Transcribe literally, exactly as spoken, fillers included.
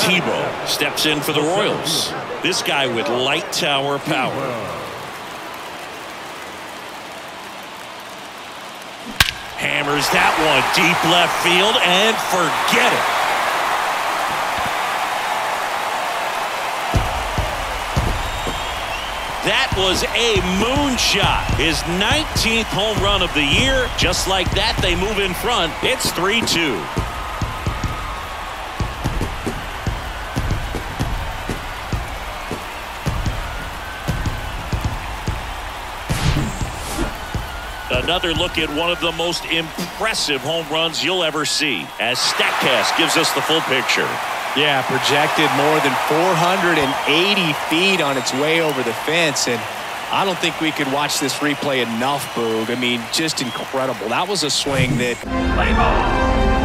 Tebow steps in for the Royals. This guy with light tower power. Hammers that one deep left field and forget it. That was a moonshot. His nineteenth home run of the year. Just like that, they move in front. It's three two. Another look at one of the most impressive home runs you'll ever see, as StatCast gives us the full picture. Yeah, projected more than four hundred eighty feet on its way over the fence, and I don't think we could watch this replay enough, Boog. I mean, just incredible. That was a swing that...